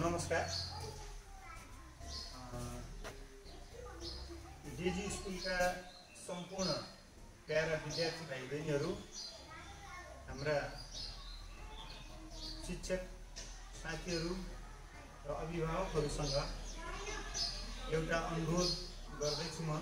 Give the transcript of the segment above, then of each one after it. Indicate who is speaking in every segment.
Speaker 1: नमस्कार। डेजी स्कुलका सम्पूर्ण प्यारा विद्यार्थी भाइ बहिनीहरू, हाम्रा शिक्षक साथीहरू र अभिभावकहरूसँग एउटा अनुरोध गर्दैछु। म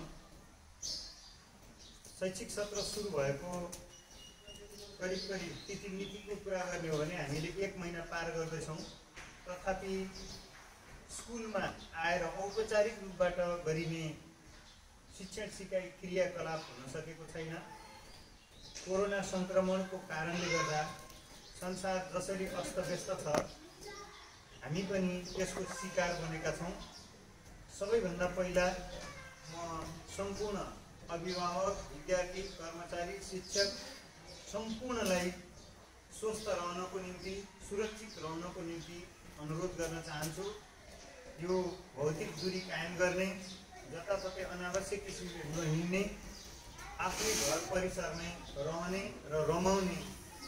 Speaker 1: शैक्षिक सत्र सुरु भएको करिब तिथिमितिको कुरा गर्ने हो भने हामीले 1 महिना पार गर्दैछौँ। तथापि स्कुलमा आएर औपचारिक रूपबाट गरिने शिक्षण सिकाइ क्रियाकलाप हुन सकेको छैन। कोरोना संक्रमणको कारणले गर्दा संसार जसरी अस्तव्यस्त छ, हामी पनि यसको शिकार बनेका छौँ। सबैभन्दा पहिला म सम्पूर्ण अभिभावक, विद्यार्थी, कर्मचारी, शिक्षक सम्पूर्णलाई स्वस्थ रहनको निम्ति, सुरक्षित रहनको निम्ति अनुरोध गर्न चाहन्छु। यो भौतिक दूरी कायम गर्ने, जताततै अनावश्यक किसिमले नहिँड्ने, आफ्नै घर परिसरमै रहने र रमाउने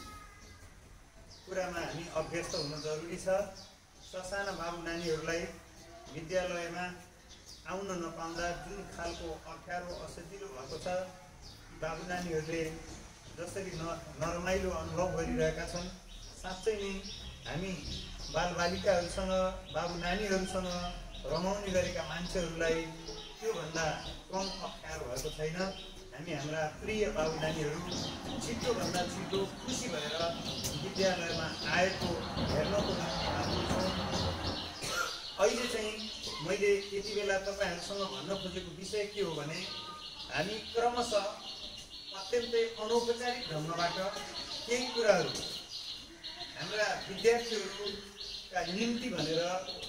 Speaker 1: कुरामा हामी अभ्यस्त हुन जरुरी छ। ससाना बाबु नानीहरूलाई विद्यालयमा आउन नपाउँदा जुन खालको अप्ठ्यारो असजिलो भएको छ, बाबु नानीहरूले जसरी नरमाइलो अनुभव गरिरहेका छन्, साँच्चै नै हामी बालबालिकाहरूसँग, बाबु नानीहरूसँग रमाउने गरेका मान्छेहरूलाई त्योभन्दा कम अप्ठ्यारो भएको छैन। हामी हाम्रा प्रिय बाबु नानीहरू छिटोभन्दा छिटो खुसी भएर विद्यालयमा आएको हेर्नको निम्ति आएको छौँ। अहिले चाहिँ मैले यति बेला तपाईहरुसँग भन्न खोजेको विषय के हो भने, हामी क्रमशः अत्यन्तै अनौपचारिक ढङ्गबाट केही कुराहरू हाम्रा विद्यार्थीहरूका निम्ति भनेर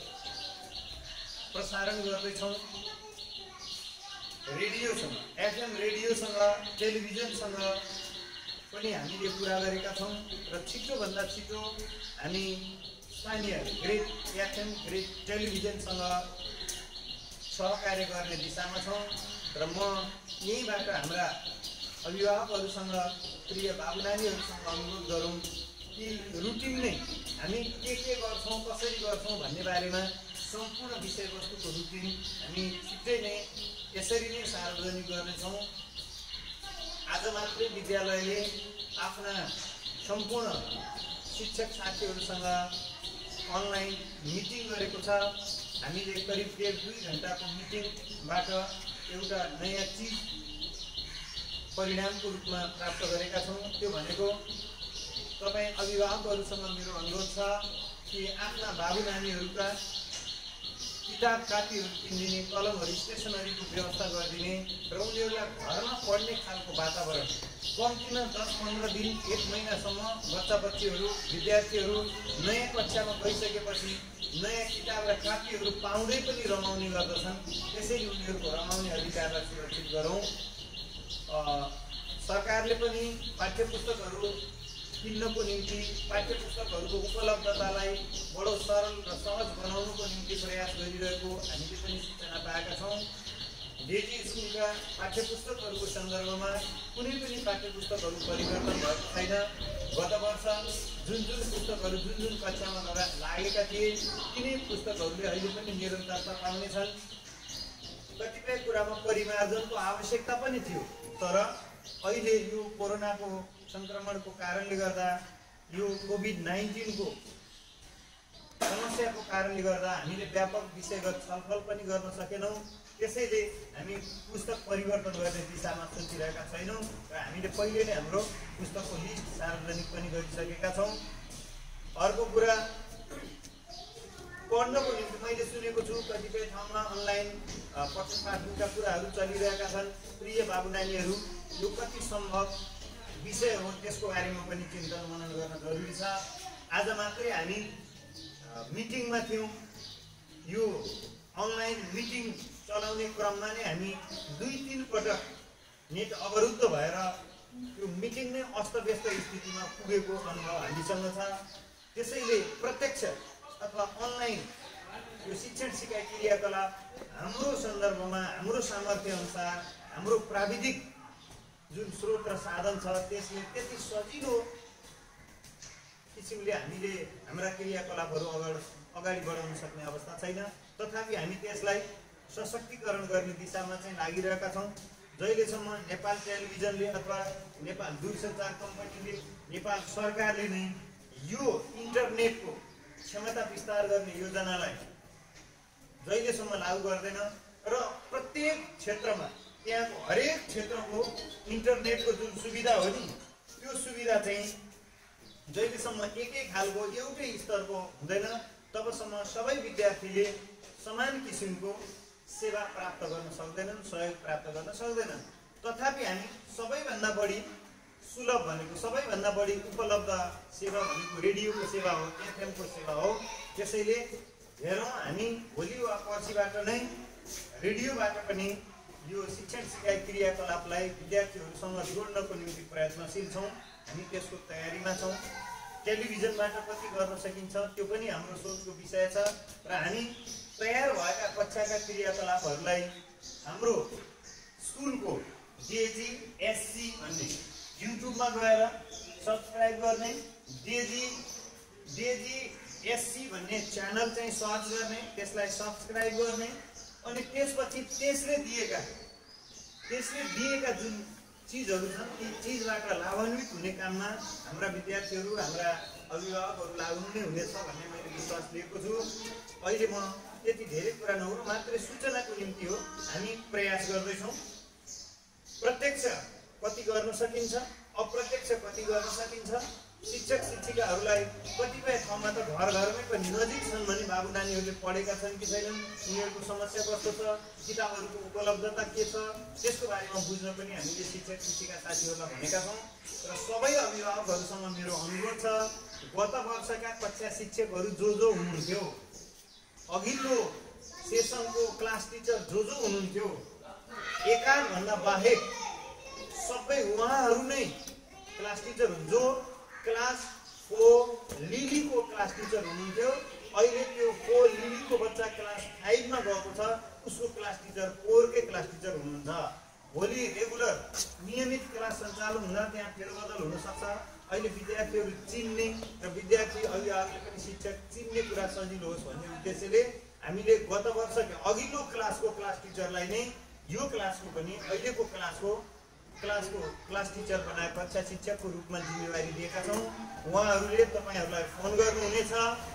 Speaker 1: प्रसारण गर्दैछौँ। रेडियोसँग, एफएम रेडियोसँग, टेलिभिजनसँग पनि हामीले कुरा गरेका छौँ र छिटोभन्दा छिटो हामी स्थानीय ग्रेड एफएम, ग्रेड टेलिभिजनसँग सहकार्य गर्ने दिशामा छौँ। र म यहीँबाट हाम्रा अभिभावकहरूसँग, प्रिय बाबु नानीहरूसँग अनुरोध गरौँ कि रुटिन नै हामी के गर्छौँ, कसरी गर्छौँ भन्ने बारेमा सम्पूर्ण विषयवस्तुको रुटिन हामी छिट्टै नै यसरी नै सार्वजनिक गर्नेछौँ। आज मात्रै विद्यालयले आफ्ना सम्पूर्ण शिक्षक साथीहरूसँग अनलाइन मिटिङ गरेको छ। हामीले करिब 1.5-2 घण्टाको मिटिङबाट एउटा नयाँ चिज परिणामको रूपमा प्राप्त गरेका छौँ। त्यो भनेको तपाईँ अभिभावकहरूसँग मेरो अनुरोध छ कि आफ्ना बाबु नानीहरूका किताब कापीहरू किनिदिने, कलमहरू, स्टेसनरीको व्यवस्था गरिदिने र उनीहरूलाई घरमा पढ्ने खालको वातावरण, कम्तीमा 10-15 दिन, 1 महिनासम्म बच्चा बच्चीहरू, विद्यार्थीहरू नयाँ कक्षामा गइसकेपछि नयाँ किताब र कापीहरू पाउँदै पनि रमाउने गर्दछन्। त्यसैले उनीहरूको रमाउने अधिकारलाई सुरक्षित गरौँ। सरकारले पनि पाठ्यपुस्तकहरू किन्नको निम्ति, पाठ्यपुस्तकहरूको उपलब्धतालाई बडो सरल र सहज बनाउनुको निम्ति प्रयास गरिरहेको हामीले पनि सूचना पाएका छौँ। डेजी स्कुलका पाठ्यपुस्तकहरूको सन्दर्भमा कुनै पनि पाठ्यपुस्तकहरू परिवर्तन भएको छैन। गत वर्ष जुन पुस्तकहरू जुन कक्षामा लागेका थिए, तिनै पुस्तकहरूले अहिले पनि निरन्तरता पाउनेछन्। कतिपय कुरामा परिमार्जनको आवश्यकता पनि थियो, तर अहिले यो कोरोनाको संक्रमणको कारणले गर्दा, यो कोभिड-19 को समस्याको कारणले गर्दा हामीले व्यापक विषयगत छलफल पनि गर्न सकेनौँ। त्यसैले हामी पुस्तक परिवर्तन गर्ने दिशामा सोचिरहेका छैनौँ र हामीले पहिले नै हाम्रो पुस्तकको लिस्ट सार्वजनिक पनि गरिसकेका छौँ। अर्को कुरा, पढ्नको निम्ति मैले सुनेको छु कतिपय ठाउँमा अनलाइन पठन पाठनका कुराहरू चलिरहेका छन्। प्रिय बाबु नानीहरू, यो कति सम्भव विषय हो त्यसको बारेमा पनि चिन्तन मनन गर्न जरुरी छ। आज मात्रै हामी मिटिङमा थियौँ। यो अनलाइन मिटिङ चलाउने क्रममा नै हामी 2-3 पटक नेट अवरुद्ध भएर यो मिटिङ नै अस्तव्यस्त स्थितिमा पुगेको अनुभव हामीसँग छ। त्यसैले प्रत्यक्ष अथवा अनलाइन यो शिक्षण सिकाइ क्रियाकलाप हाम्रो सन्दर्भमा, हाम्रो सामर्थ्य अनुसार, हाम्रो प्राविधिक जुन स्रोत र साधन छ, त्यसले त्यति सजिलो किसिमले हामीले हाम्रा क्रियाकलापहरू अगाडि बढाउन सक्ने अवस्था छैन। तथापि हामी त्यसलाई सशक्तिकरण गर्ने दिशामा चाहिँ लागिरहेका छौँ। जहिलेसम्म नेपाल टेलिभिजनले अथवा नेपाल दूरसञ्चार कम्पनीले, नेपाल सरकारले नै यो इन्टरनेटको क्षमता विस्तार गर्ने योजनालाई जहिलेसम्म लागू गर्दैन र प्रत्येक क्षेत्रमा त्यहाँको हरेक क्षेत्रको इन्टरनेटको जुन सुविधा हो नि, त्यो सुविधा चाहिँ जहिलेसम्म एकै खालको एउटै स्तरको हुँदैन तबसम्म सबै विद्यार्थीले समान किसिमको सेवा प्राप्त गर्न सक्दैनन्, सहयोग प्राप्त गर्न सक्दैनन्। तथापि हामी सबैभन्दा बढी सुलभ भनेको, सबैभन्दा बढी उपलब्ध सेवा भनेको रेडियोको सेवा हो, एफएमको सेवा हो। त्यसैले हेरौँ, हामी भोलि वा पर्सिबाट नै रेडियोबाट पनि यो शिक्षण सिकाइ क्रियाकलापलाई विद्यार्थीहरूसँग जोड्नको निम्ति प्रयत्नशील छौँ। हामी त्यसको तयारीमा छौँ। टेलिभिजनबाट कति गर्न सकिन्छ त्यो पनि हाम्रो सोचको विषय छ र हामी तयार भएका कक्षाका क्रियाकलापहरूलाई हाम्रो स्कुलको DGSC भन्ने युट्युबमा गएर सब्सक्राइब गर्ने, DGSC भन्ने च्यानल चाहिँ सर्च गर्ने, त्यसलाई सब्सक्राइब गर्ने अनि त्यसपछि त्यसले दिएका जुन चिजहरू छन् ती चिजबाट लाभान्वित हुने काममा हाम्रा विद्यार्थीहरू, हाम्रा अभिभावकहरू लाग्नु नै हुनेछ भन्ने मैले विश्वास लिएको छु। अहिले म त्यति धेरै कुरा नगरौँ, मात्रै सूचनाको निम्ति हो हामी प्रयास गर्दैछौँ। प्रत्यक्ष कति गर्न सकिन्छ, अप्रत्यक्ष कति गर्न सकिन्छ, शिक्षक शिक्षिकाहरूलाई कतिपय ठाउँमा त घर घरमै पनि नजिक छन् भने बाबु नानीहरूले पढेका छन् कि छैनन्, उनीहरूको समस्या कस्तो छ, किताबहरूको उपलब्धता के छ, त्यसको बारेमा बुझ्न पनि हामीले शिक्षक शिक्षिका साथीहरूलाई भनेका छौँ। र सबै अभिभावकहरूसँग मेरो अनुरोध छ, गत वर्षका कक्षा शिक्षकहरू जो हुनुहुन्थ्यो, अघिल्लो सेसनको क्लास टिचर जो हुनुहुन्थ्यो, एकाधभन्दा बाहेक सबै उहाँहरू नै क्लास टिचर हुन्। जो क्लास 4 लिलीको क्लास टिचर हुनुहुन्थ्यो, अहिले त्यो 4 लिलीको बच्चा क्लास 5 मा गएको छ, उसको क्लास टिचर 4 कै क्लास टिचर हुनुहुन्छ। भोलि रेगुलर नियमित क्लास सञ्चालन हुँदा त्यहाँ फेरबदल हुन सक्छ। अहिले विद्यार्थीहरू चिन्ने र विद्यार्थी अभिभावकले पनि शिक्षक चिन्ने कुरा सजिलो होस् भन्ने उद्देश्यले हामीले गत वर्ष अघिल्लो क्लासको क्लास टिचरलाई नै यो क्लासको पनि अहिलेको क्लास टिचर बनाए कक्षा शिक्षकको रूपमा जिम्मेवारी दिएका छौँ। उहाँहरूले तपाईँहरूलाई फोन गर्नुहुनेछ।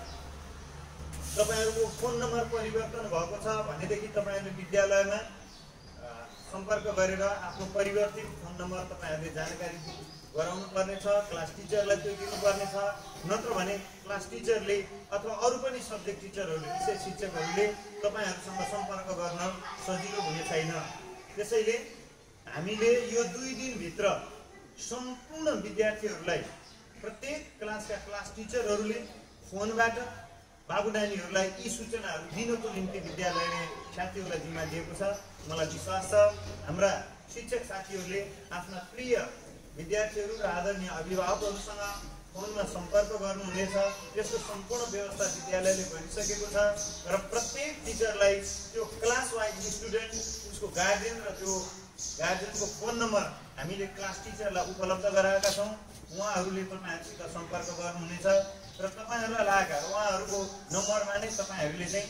Speaker 1: तपाईँहरूको फोन नम्बर परिवर्तन भएको छ भनेदेखि तपाईँहरूले विद्यालयमा सम्पर्क गरेर आफ्नो परिवर्तित फोन नम्बर तपाईँहरूले जानकारी गराउनु पर्नेछ, क्लास टिचरलाई त्यो दिनुपर्नेछ। नत्र भने क्लास टिचरले अथवा अरू पनि सब्जेक्ट टिचरहरूले, विषय शिक्षकहरूले तपाईँहरूसँग सम्पर्क गर्न सजिलो हुने छैन। त्यसैले हामीले यो 2 दिनभित्र सम्पूर्ण विद्यार्थीहरूलाई, प्रत्येक क्लासका क्लास टिचरहरूले फोनबाट बाबु नानीहरूलाई यी सूचनाहरू दिनको निम्ति विद्यालयले साथीहरूलाई जिम्मा दिएको छ। मलाई विश्वास छ हाम्रा शिक्षक साथीहरूले आफ्ना प्रिय विद्यार्थीहरू र आदरणीय अभिभावकहरूसँग फोनमा सम्पर्क गर्नुहुनेछ। त्यसको सम्पूर्ण व्यवस्था विद्यालयले गरिसकेको छ र प्रत्येक टिचरलाई त्यो क्लास वाइज स्टुडेन्ट, उसको गार्जियन र त्यो गार्जियनको फोन नम्बर हामीले क्लास टिचरलाई उपलब्ध गराएका छौँ। उहाँहरूले तपाईँहरूसित सम्पर्क गर्नुहुनेछ र तपाईँहरूलाई लागेका उहाँहरूको नम्बरमा नै तपाईँहरूले चाहिँ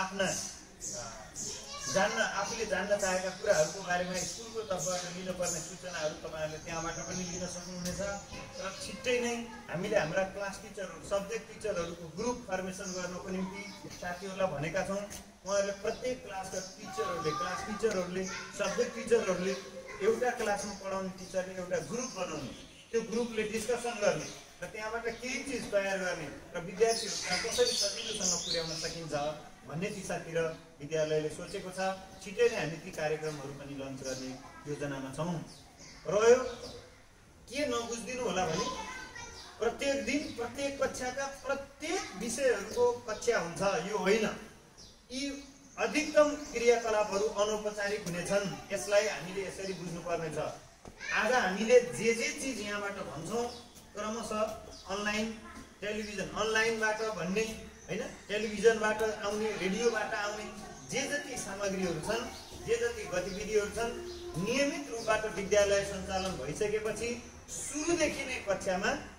Speaker 1: आफूले जान्न चाहेका कुराहरूको बारेमा स्कुलको तर्फबाट लिनुपर्ने सूचनाहरू तपाईँहरूले त्यहाँबाट पनि लिन सक्नुहुनेछ। र छिट्टै नै हामीले हाम्रा क्लास टिचरहरू, सब्जेक्ट टिचरहरूको ग्रुप फर्मेसन गर्नको निम्ति साथीहरूलाई भनेका छौँ। उहाँहरूले प्रत्येक क्लासका टिचरहरूले, क्लास टिचरहरूले, सब्जेक्ट टिचरहरूले एउटा क्लासमा पढाउने टिचरले एउटा ग्रुप बनाउने, त्यो ग्रुपले डिस्कसन गर्ने र त्यहाँबाट केही चिज तयार गर्ने र विद्यार्थीहरूलाई कसरी सजिलोसँग पुर्याउन सकिन्छ भन्ने दिशातिर विद्यालयले सोचेको छ। छिट्टै नै हामी ती कार्यक्रमहरू पनि लन्च गर्ने योजनामा छौँ। रह्यो के नबुझिदिनु होला भने प्रत्येक दिन प्रत्येक कक्षाका प्रत्येक विषयहरूको कक्षा हुन्छ यो होइन। यी अधिकतम क्रियाकलापहरू अनौपचारिक हुनेछन्। यसलाई हामीले यसरी बुझ्नुपर्नेछ। आज हामीले जे चिज यहाँबाट भन्छौँ क्रमशः अनलाइन, टेलिभिजन, अनलाइनबाट भन्ने होइन, टेलिभिजनबाट आउने, रेडियोबाट आउने जे जति सामग्रीहरू छन्, जे जति गतिविधिहरू छन्, नियमित रूपबाट विद्यालय सञ्चालन भइसकेपछि सुरुदेखि नै कक्षामा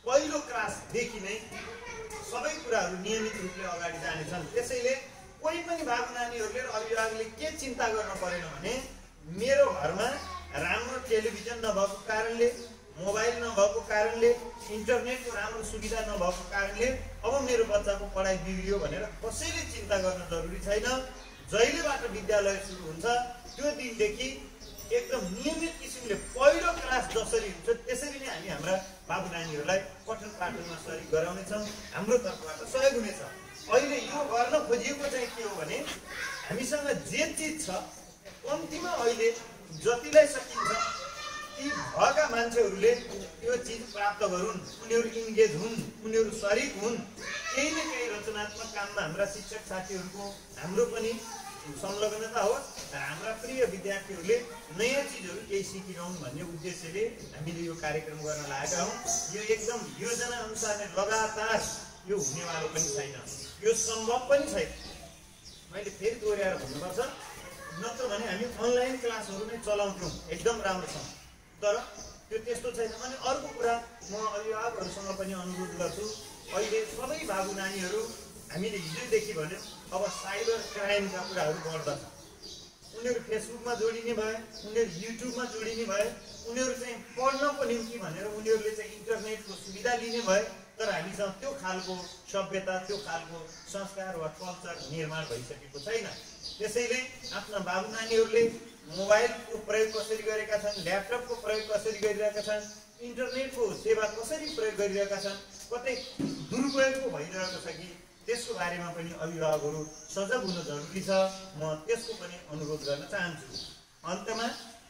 Speaker 1: पहिलो क्लासदेखि नै सबै कुराहरू नियमित रूपले अगाडि जानेछन्। त्यसैले कोही पनि बाबु नानीहरूले र अभिभावकले के चिन्ता गर्न परेन भने मेरो घरमा राम्रो टेलिभिजन नभएको कारणले, मोबाइल नभएको कारणले, इन्टरनेटको राम्रो सुविधा नभएको कारणले अब मेरो बच्चाको पढाइ बिग्रियो भनेर कसैले चिन्ता गर्न जरुरी छैन। जहिलेबाट विद्यालय सुरु हुन्छ त्यो दिनदेखि एकदम नियमित किसिमले पहिलो क्लास जसरी हुन्छ त्यसरी नै हामी हाम्रा बाबु नानीहरूलाई पठन पाठनमा सहयोग गराउनेछौँ। हाम्रो तर्फबाट सहयोग हुनेछ। अहिले यो गर्न खोजिएको चाहिँ के हो भने हामीसँग जे चिज छ कम्तीमा अहिले जतिलाई सकिन्छ ती भएका मान्छेहरूले त्यो चिज प्राप्त गरून्, उनीहरू इन्गेज हुन्, उनीहरू सरिक हुन्। केही न केही रचनात्मक काममा हाम्रा शिक्षक साथीहरूको हाम्रो पनि संलग्नता होस् र हाम्रा प्रिय विद्यार्थीहरूले नयाँ चिजहरू केही सिकिरहन् भन्ने उद्देश्यले हामीले यो कार्यक्रम गर्न लागेका हौँ। यो एकदम योजना अनुसार नै लगातार यो हुनेवालो पनि छैन, यो सम्भव पनि छैन। मैले फेरि दोहोऱ्याएर भन्नुपर्छ, नत्र भने हामी अनलाइन क्लासहरू नै चलाउँथ्यौँ एकदम राम्रोसँग, तर त्यो त्यस्तो छैन। अनि अर्को कुरा म अभिभावकहरूसँग पनि अनुरोध गर्छु, अहिले सबै बाबु नानीहरू हामीले हिजोदेखि भन्यौँ अब साइबर क्राइमका कुराहरू बढ्दछ। उनीहरू फेसबुकमा जोडिने भए, उनीहरू युट्युबमा जोडिने भए, उनीहरू चाहिँ पढ्नको निम्ति भनेर उनीहरूले चाहिँ इन्टरनेटको सुविधा लिने भए, तर हामीसँग त्यो खालको सभ्यता, त्यो खालको संस्कार वा कल्चर निर्माण भइसकेको छैन। त्यसैले आफ्ना बाबु नानीहरूले मोबाइलको प्रयोग कसरी गरेका छन्, ल्यापटपको प्रयोग कसरी गरिरहेका छन्, इन्टरनेटको सेवा कसरी प्रयोग गरिरहेका छन्, कतै दुरुपयोग पो भइरहेको छ कि त्यसको बारेमा पनि अभिभावकहरू सजग हुन जरुरी छ। म त्यसको पनि अनुरोध गर्न चाहन्छु। अन्तमा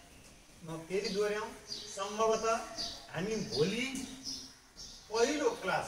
Speaker 1: म फेरि दोहोऱ्याउँ, सम्भवतः हामी भोलि पहिलो क्लास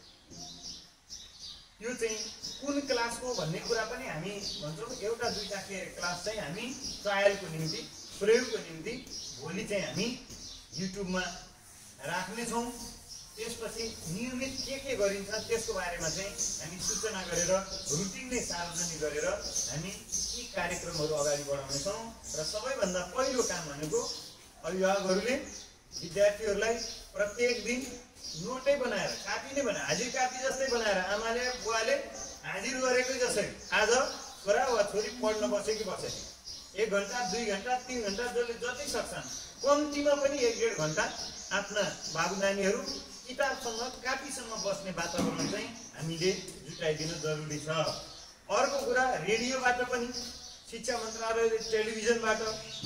Speaker 1: यो चाहिँ कुन क्लासको भन्ने कुरा पनि हामी भन्छौँ। एउटा दुईटा क्लास चाहिँ हामी ट्रायलको निम्ति, प्रयोगको निम्ति भोलि चाहिँ हामी युट्युबमा राख्नेछौँ। त्यसपछि नियमित के गरिन्छ त्यसको बारेमा चाहिँ हामी सूचना गरेर रुटिन नै सार्वजनिक गरेर हामी यी कार्यक्रमहरू अगाडि बढाउनेछौँ। र सबैभन्दा पहिलो काम भनेको अभिभावकहरूले विद्यार्थीहरूलाई प्रत्येक दिन नोटै बनाएर, कापी नै बनाएर, हाजिर कापी जस्तै बनाएर, आमाले बुवाले हाजिर गरेकै जसरी आज छोरा वा छोरी पढ्न बसे कि बसे 1 घन्टा 2 घन्टा 3 घन्टा जसले जति सक्छन् कम्तीमा पनि 1-1.5 घन्टा आफ्ना बाबु नानीहरू किताबसँग कापीसँग बस्ने वातावरण चाहिँ हामीले जुटाइदिन जरुरी छ। अर्को कुरा, रेडियोबाट पनि शिक्षा मन्त्रालयले टेलिभिजनबाट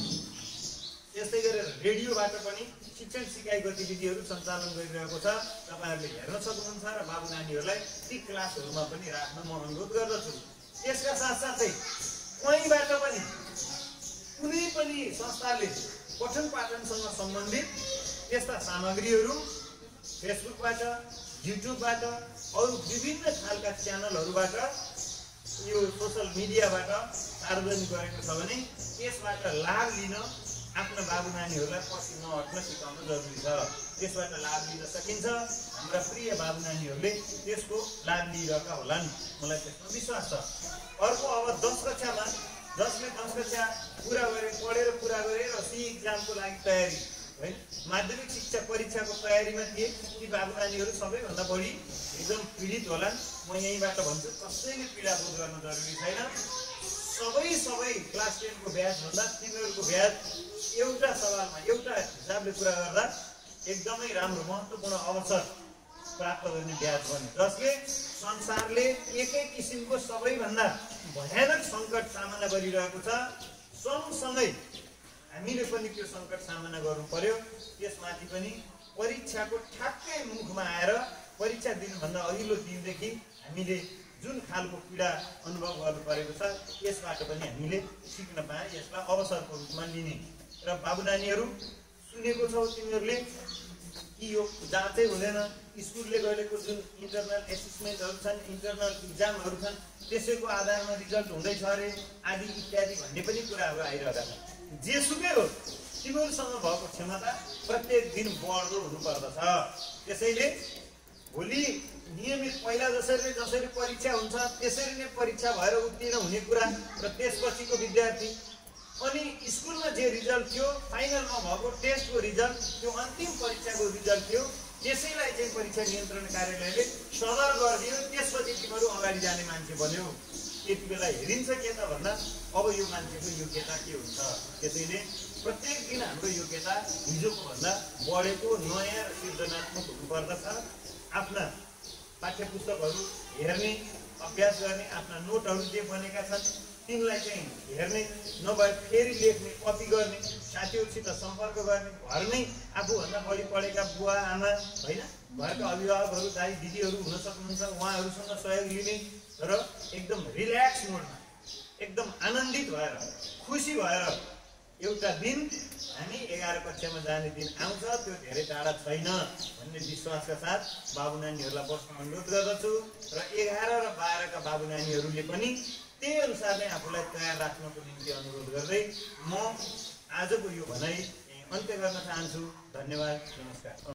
Speaker 1: त्यस्तै गरेर रेडियोबाट पनि शिक्षण सिकाइ गतिविधिहरू सञ्चालन गरिरहेको छ। तपाईँहरूले हेर्न सक्नुहुन्छ र बाबु नानीहरूलाई ती क्लासहरूमा पनि राख्न म अनुरोध गर्दछु। त्यसका साथसाथै कहीँबाट पनि कुनै पनि संस्थाले पठन पाठनसँग सम्बन्धित त्यस्ता सामग्रीहरू फेसबुकबाट, युट्युबबाट, अरू विभिन्न खालका च्यानलहरूबाट, यो सोसल मिडियाबाट सार्वजनिक गरेको छ भने त्यसबाट लाभ लिन आफ्ना बाबु नानीहरूलाई पछि नहट्न सिकाउन जरुरी छ। त्यसबाट लाभ लिन सकिन्छ। हाम्रा प्रिय बाबु नानीहरूले त्यसको लाभ लिइरहेका होलान्, मलाई त्यसमा विश्वास छ। अर्को, अब 10 कक्षामा जसले 10 कक्षा पुरा गरे, पढेर पुरा गरे र सी इक्जामको लागि तयारी है, माध्यमिक शिक्षा परीक्षाको तयारीमा थिए, ती बाबु नानीहरू सबैभन्दा बढी एकदम पीडित होलान्। म यहीँबाट भन्छु, कसैले पीडा बोध गर्न जरुरी छैन। सबै क्लास 10 को ब्याज भन्दा तिनीहरूको ब्याज एउटा सवालमा एउटा हिसाबले कुरा गर्दा एकदमै राम्रो महत्त्वपूर्ण अवसर प्राप्त गर्ने ब्याज बन्यो, जसले संसारले एकै किसिमको सबैभन्दा भयानक सङ्कट सामना गरिरहेको छ। सँगसँगै हामीले पनि त्यो सङ्कट सामना गर्नु पर्यो। त्यसमाथि पनि परीक्षाको ठ्याक्कै मुखमा आएर परीक्षा दिनुभन्दा अघिल्लो दिनदेखि हामीले जुन खालको पीडा अनुभव गर्नु परेको छ यसबाट पनि हामीले सिक्न पाए, यसलाई अवसरको रूपमा लिने। र बाबु नानीहरू सुनेको छौ तिमीहरूले कि यो जाँचै हुँदैन, स्कुलले गरेको जुन इन्टरनल एसेसमेन्टहरू छन्, इन्टरनल इक्जामहरू छन्, त्यसैको आधारमा रिजल्ट हुँदैछ अरे आदि इत्यादि भन्ने पनि कुराहरू आइरहेका छन्। जेसुकै हो, तिमीहरूसँग भएको क्षमता प्रत्येक दिन बढ्दो हुनुपर्दछ। त्यसैले भोलि नियमित पहिला जसरी परीक्षा हुन्छ त्यसरी नै परीक्षा भएर उत्तीर्ण हुने कुरा र त्यसपछिको विद्यार्थी अनि स्कुलमा जे रिजल्ट थियो, फाइनलमा भएको टेस्टको रिजल्ट, त्यो अन्तिम परीक्षाको रिजल्ट थियो, त्यसैलाई चाहिँ परीक्षा नियन्त्रण कार्यालयले सदर गरिदियो। त्यसपछि तिमीहरू अगाडि जाने मान्छे बन्यो। त्यति बेला हेरिन्छ के त भन्दा अब यो मान्छेको योग्यता के हुन्छ। त्यसैले प्रत्येक दिन हाम्रो योग्यता हिजोको भन्दा बढेको नयाँ र सृजनात्मक हुनुपर्दछ। आफ्ना पाठ्यपुस्तकहरू हेर्ने, अभ्यास गर्ने, आफ्ना नोटहरू जे बनेका छन् तिनलाई चाहिँ हेर्ने, नभए फेरि लेख्ने, कपी गर्ने, साथीहरूसित सम्पर्क गर्ने, घरमै आफूभन्दा बढी पढेका बुवा आमा होइन, घरका अभिभावकहरू दाइ दिदीहरू हुन सक्नुहुन्छ, उहाँहरूसँग सहयोग लिने र एकदम रिल्याक्स मोडमा एकदम आनन्दित भएर खुसी भएर एउटा दिन हामी 11 कक्षामा जाने दिन आउँछ, त्यो धेरै टाढा छैन भन्ने विश्वासका साथ बाबु नानीहरूलाई बस्न अनुरोध गर्दछु। र 11 र 12 का बाबु नानीहरूले पनि त्यही अनुसार नै आफूलाई तयार राख्नको निम्ति अनुरोध गर्दै म आजको यो भनाइ अन्त्य गर्न चाहन्छु। धन्यवाद, नमस्कार।